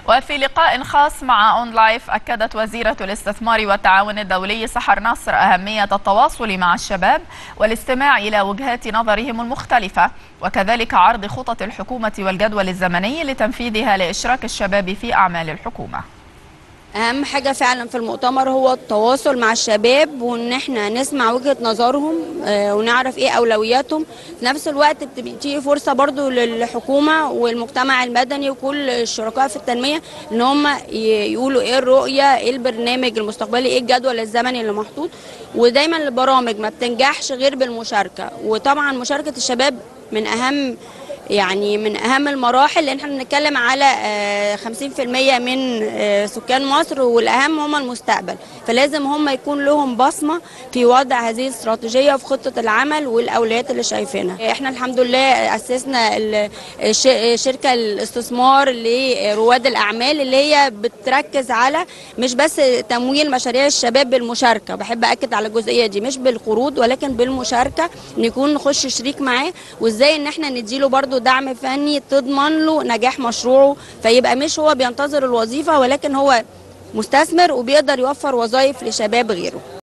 وفي لقاء خاص مع أون لايف أكدت وزيرة الاستثمار والتعاون الدولي سحر نصر أهمية التواصل مع الشباب والاستماع إلى وجهات نظرهم المختلفة، وكذلك عرض خطط الحكومة والجدول الزمني لتنفيذها لإشراك الشباب في أعمال الحكومة. اهم حاجه فعلا في المؤتمر هو التواصل مع الشباب، وان احنا نسمع وجهه نظرهم ونعرف ايه اولوياتهم. في نفس الوقت بتيجي فرصه برضو للحكومه والمجتمع المدني وكل الشركاء في التنميه ان هم يقولوا ايه الرؤيه، ايه البرنامج المستقبلي، ايه الجدول الزمني اللي محطوط. ودايما البرامج ما بتنجحش غير بالمشاركه، وطبعا مشاركه الشباب من اهم المراحل، لان احنا بنتكلم على 50% من سكان مصر، والاهم هم المستقبل، فلازم هم يكون لهم بصمه في وضع هذه الاستراتيجيه وفي خطه العمل والاولويات اللي شايفينها. احنا الحمد لله اسسنا شركه الاستثمار لرواد الاعمال اللي هي بتركز على مش بس تمويل مشاريع الشباب بالمشاركه، بحب اكد على الجزئيه دي، مش بالقروض ولكن بالمشاركه، نكون نخش شريك معاه، وازاي ان احنا نديله برضو دعم فني تضمن له نجاح مشروعه، فيبقى مش هو بينتظر الوظيفة ولكن هو مستثمر وبيقدر يوفر وظائف لشباب غيره.